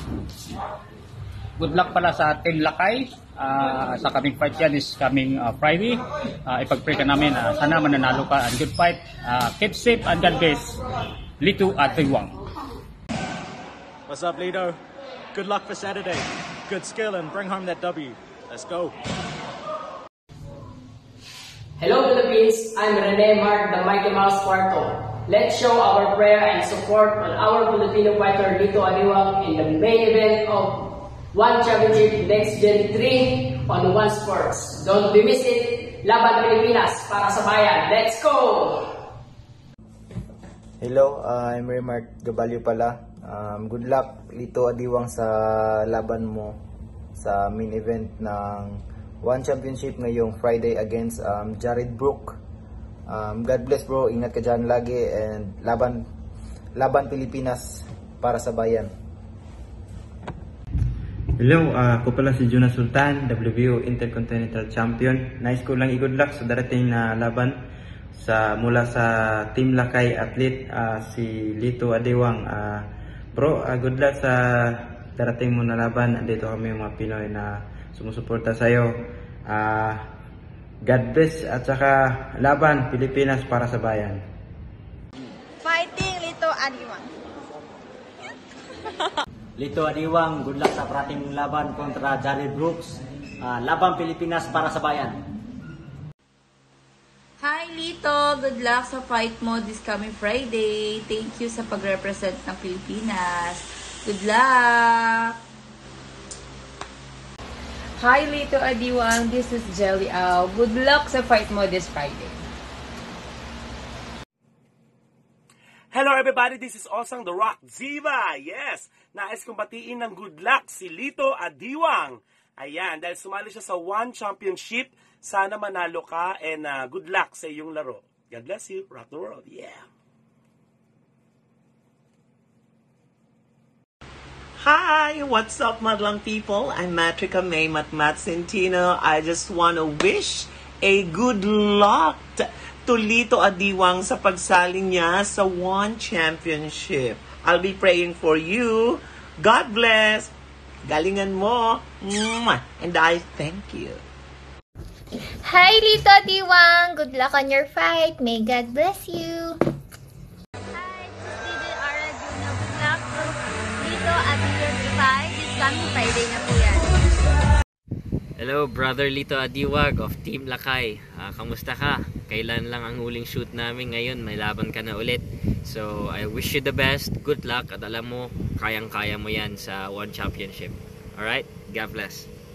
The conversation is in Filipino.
Good luck pala sa Team Lakay. Sa kaming fight yan is coming Friday. Ipag-pray ka namin. Sana mananalo ka. And good fight. Keep safe and God bless. Lito Adiwang. What's up, Lito? Good luck for Saturday. Good skill and bring home that W. Let's go. Hello Philippines, I'm Rene Mark Cuarto. Let's show our prayer and support on our Filipino fighter Lito Adiwang in the main event of One Championship next Gen 3 on One Sports. Don't be miss it. Laban Pilipinas para sa bayan. Let's go! Hello, I'm Reymart Gaballo pala. Good luck Lito Adiwang sa laban mo sa main event ng One Championship ngayong Friday against Jared Brook. God bless bro, ingat ka dyan lagi and laban Pilipinas para sa bayan. Hello, ako pala si Jonas Sultan, WBO Intercontinental Champion. Nice ko lang i-good luck sa darating na laban mula sa Team Lakay athlete si Lito Adiwang. Bro, good luck sa darating mo na laban. Andito kami mga Pinoy na sumusuporta sa iyo. God bless at saka laban Pilipinas para sa bayan. Fighting Lito Adiwang. Lito Adiwang, good luck sa parating laban kontra Jared Brooks. Laban Pilipinas para sa bayan. Hi Lito, good luck sa fight mo this coming Friday. Thank you sa pag-represent ng Pilipinas. Good luck! Hi Lito Adiwang, this is Jellie Aw. Good luck sa fight mo this Friday. Hello everybody, this is Osang the Rock Diva. Yes, nais kong batiin ng good luck si Lito Adiwang. Ayan, dahil sumali siya sa One Championship, sana manalo ka and good luck sa iyong laro. God bless you, rock the world, yeah. Hi, what's up madlang people? I'm Matrika May Matmat Centino. I just want to wish a good luck to Lito Adiwang sa pagsaling niya sa One Championship. I'll be praying for you. God bless. Galingan mo. And I thank you. Hi, Lito Adiwang. Good luck on your fight. May God bless you. Hi, this is Arra Gunio. Good luck to Lito Adiwang fight this coming Friday na po yan. Hello, brother Lito Adiwang of Team Lakay. Kamusta ka? Kailan lang ang huling shoot namin ngayon? May laban ka na ulit. So, I wish you the best. Good luck. At alam mo, kayang-kaya mo yan sa One Championship. Alright? God bless.